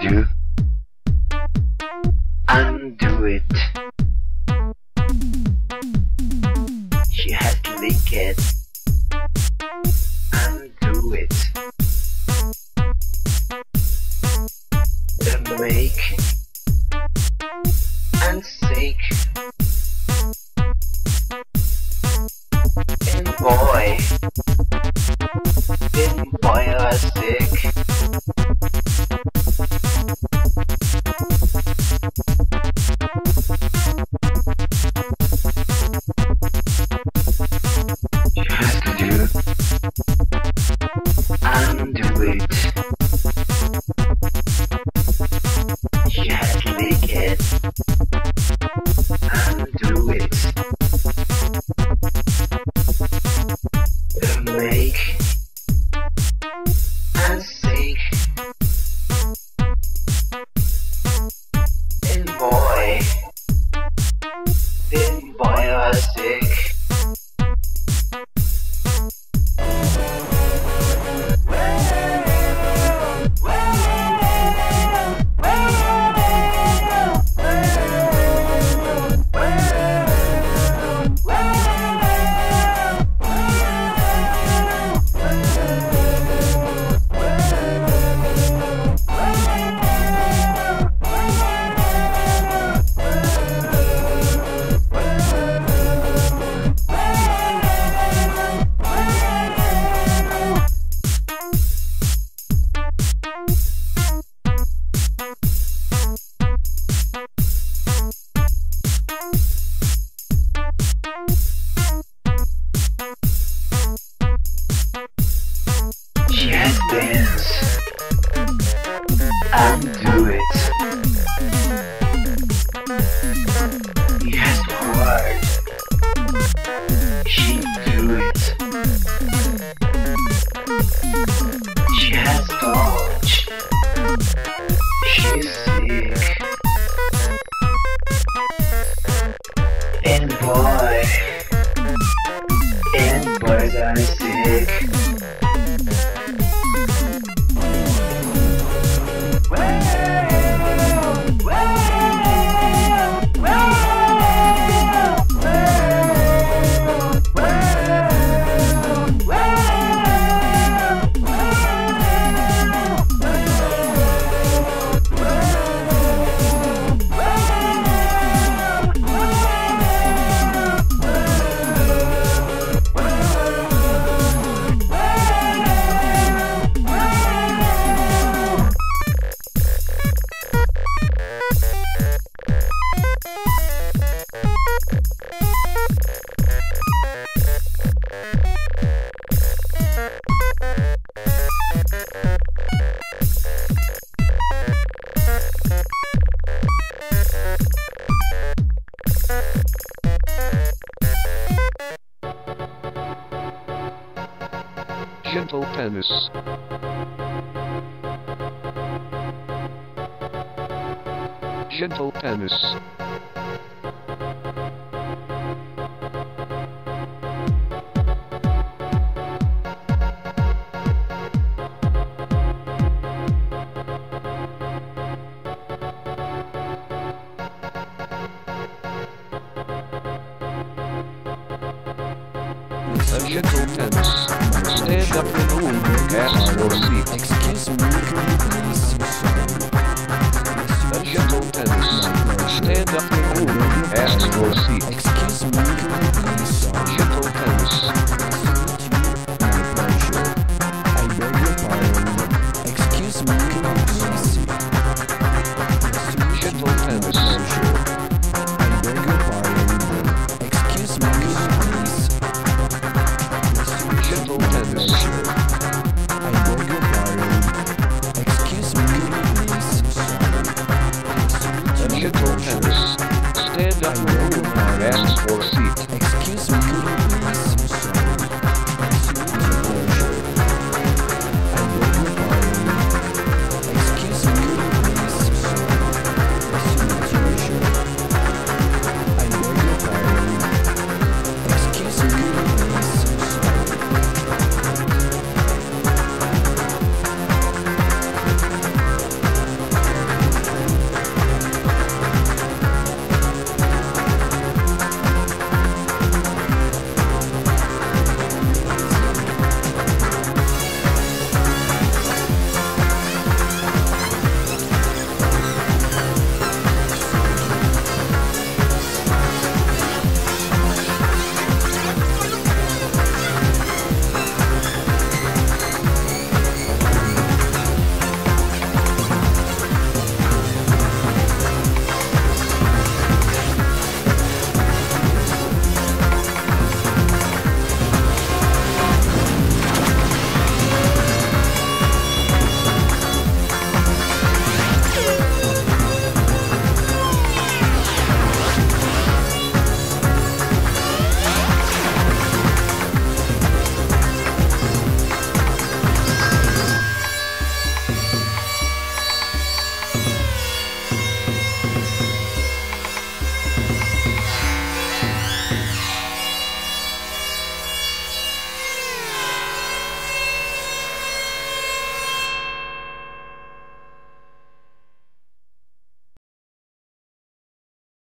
do? Undo it. She has to lick it. Undo it. Then make and seek. And boy are sick. She has to do undo it. She has to lick it. Undo it. Then make and seek. And boy are sick. She has to dance, undo it. He has to hard, she do it. She has touch, she's sick. And boys are sick. Gentle penis. Gentle penis. A gentle penis. Stand up in the room, ask for a seat. Excuse me, can you please? A gentle penis. Stand up in the room, ask for a seat.